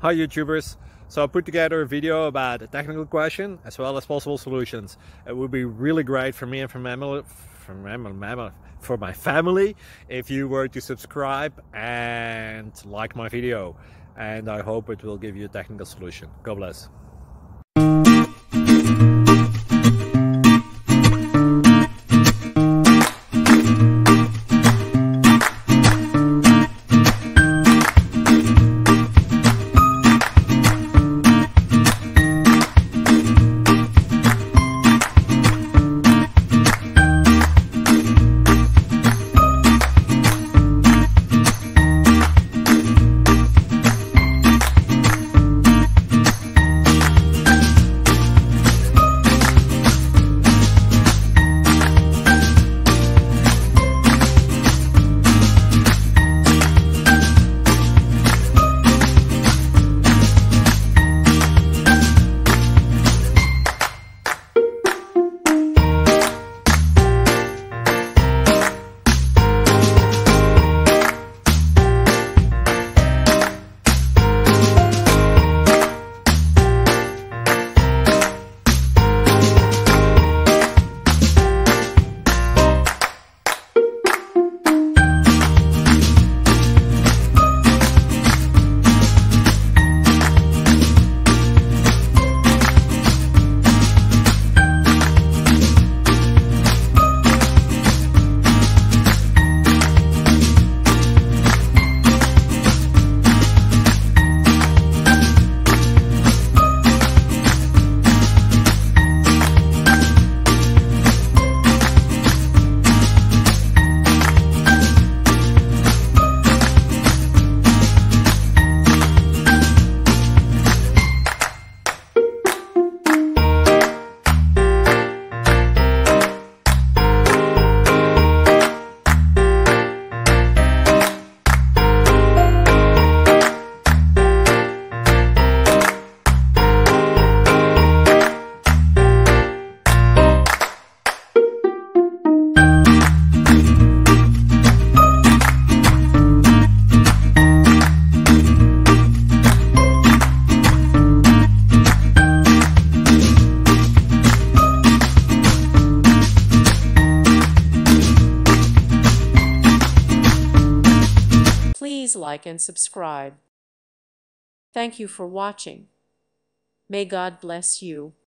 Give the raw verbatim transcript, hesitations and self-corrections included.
Hi YouTubers! So I put together a video about a technical question as well as possible solutions. It would be really great for me and for, mammal, for, mammal, for my family if you were to subscribe and like my video. And I hope it will give you a technical solution. God bless. Please like and subscribe. Thank you for watching. May God bless you.